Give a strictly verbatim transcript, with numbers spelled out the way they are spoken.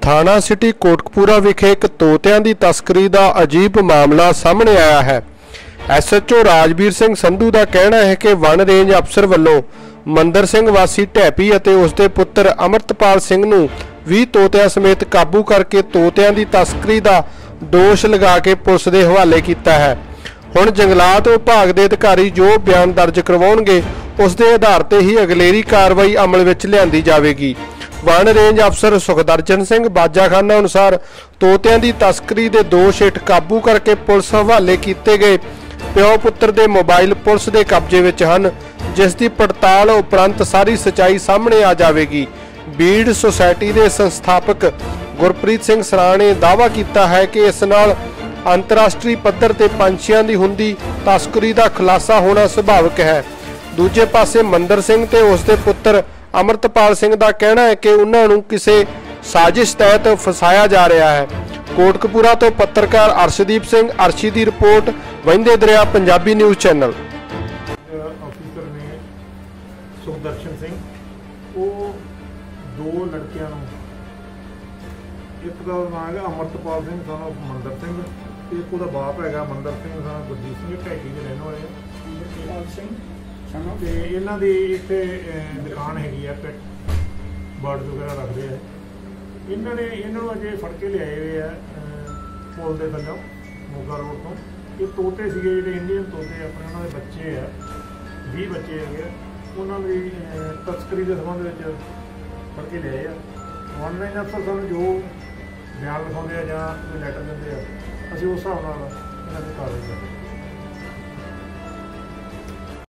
थाना सिटी कोटकपूरा विखे एक तोतियां की तस्करी का अजीब मामला सामने आया है। S H O Rajveer Singh Sandhu का कहना है कि वन रेंज अफसर वालों मंदर सिंह वासी ढैपी और उसके पुत्र अमृतपाल सिंह नूं भी तोतियां समेत काबू करके तोतियां की तस्करी का दोष लगा के पुलिस के हवाले किया है। हुण जंगलात विभाग के अधिकारी जो बयान दर्ज करवाउणगे उस दे आधार ते ही अगलेरी कार्रवाई अमल विच लिआंदी जावेगी। वन रेंज अफसर सुखदर्शन सिंह बाजाखाना अनुसार तोतियां की तस्करी के दोष हेठ काबू करके पुलिस हवाले किए गए प्यो पुत्र के मोबाइल पुलिस के कब्जे विच हन, जिसकी पड़ताल उपरंत सारी सच्चाई सामने आ जाएगी। बीड़ सोसायटी के संस्थापक गुरप्रीत सिंह सराणा ने दावा किया है कि इस नाल अंतरराष्ट्रीय पद्धर ते पंछियां की हुंदी तस्करी का खुलासा होना सुभाविक है। दूजे पासे मंदर सिंह ते उसके पुत्र अमृतपाल सिंह का कहना है कि उन्होंने किसी साजिश तहत फसाया जा रहा है। कोटकपूरा तो पत्रकार अर्शदीप सिंह अर्शी की रिपोर्ट वहिंदे दरिया पंजाबी न्यूज़ चैनल। ऑफिसर ने सुखदर्शन सिंह वो दो लड़कियां एक का नाम है अमृतपाल सिंह सन ऑफ मंदर सिंह, एक उहदा बाप है मंदर सिंह सन गुरजीत सिंह ढैकी के रहने वाले सिंह ते इन्हां दी इत्थे दुकान हैगी है पेट बर्ड वगैरह रखते हैं। इन्हों ने इन्होंने अजे फड़ के लियाए हुए है पुल के थल्लों मोगा रोड तो। ये तोते से जो इंडियन तोते अपने उन्होंने बच्चे है भी बच्चे है उन्होंने तस्करी के संबंध में फड़ के लियाए है। वन रेंज अफसर सानू जो बयान लिखाते हैं या कोई लैटर देंगे असीं उस हिसाब नाल इन्हां दी कार्रवाई करते हैं।